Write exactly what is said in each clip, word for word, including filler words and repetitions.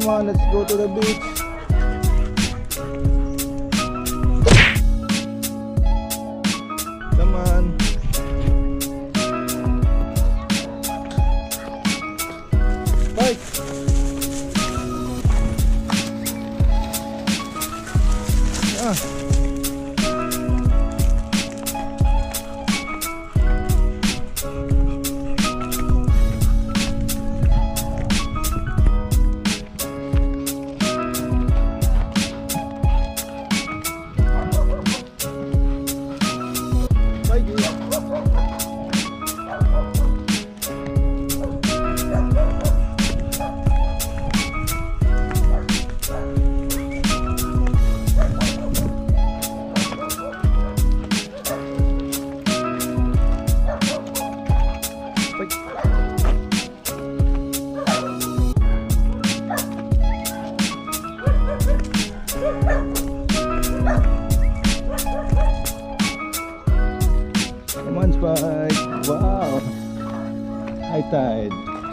Come on, let's go to the beach. Come on. Bye. Ah. Come on, Spike. Wow. High tide.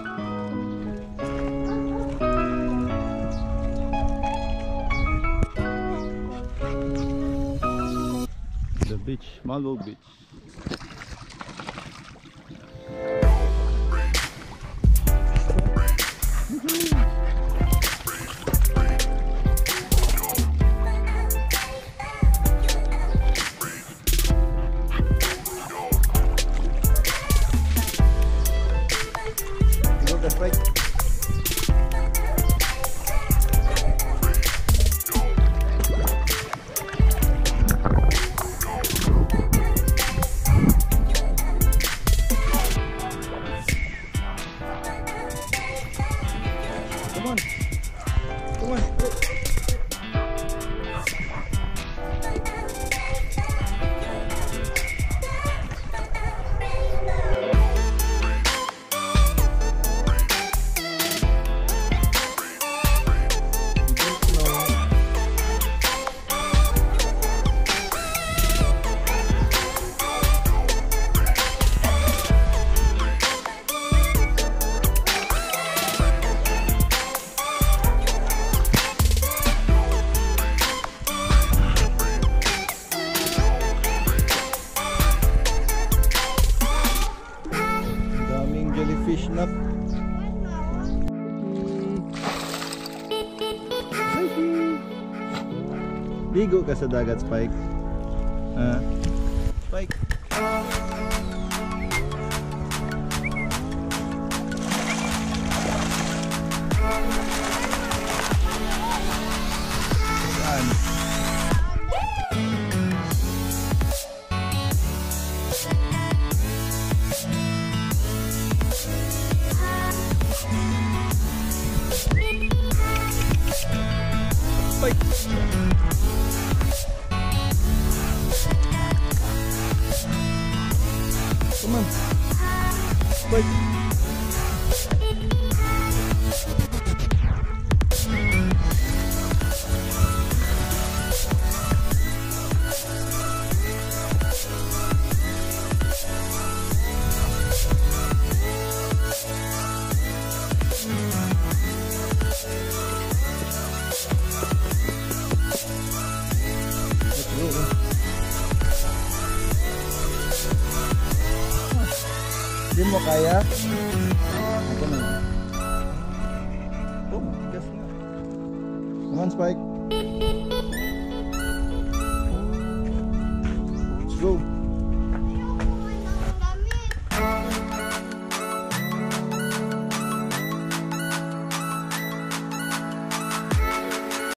The beach, Malvo Beach. That's right. Come on. Come on. Fish nut. Ligo ka sa dagat, Spike. Ah, Spike. Saan? Spike. Come on. Spike. Hindi mo kaya? Ito na. Oh, gas na. Come on, Spike. Let's go.